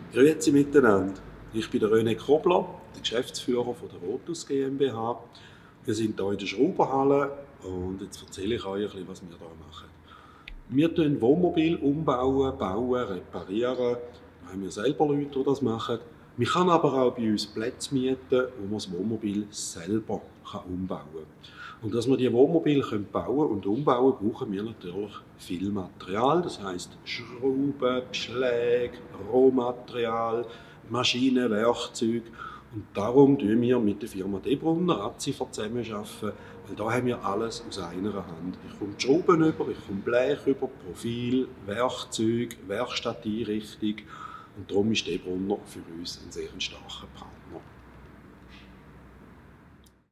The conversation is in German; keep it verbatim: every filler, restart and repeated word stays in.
Grüezi miteinander. Ich bin der René Kobler, der Geschäftsführer von der Rotus GmbH. Wir sind hier in der Schrauberhalle und jetzt erzähle ich euch ein bisschen, was wir hier machen. Wir tun Wohnmobil umbauen, bauen, reparieren. Da haben wir selber Leute, die das machen. Man kann aber auch bei uns Plätze mieten, wo man das Wohnmobil selber umbauen kann. Und dass wir diese Wohnmobile bauen und umbauen können, brauchen wir natürlich viel Material. Das heisst Schrauben, Beschläge, Rohmaterial, Maschinen, Werkzeuge. Und darum arbeiten wir mit der Firma Debrunner Azifer zusammenarbeiten, weil da haben wir alles aus einer Hand. Ich komme die Schrauben über, ich komme Blech über, Profil, Werkzeug, Werkstatteinrichtung. Und darum ist Debrunner für uns ein sehr starker Partner.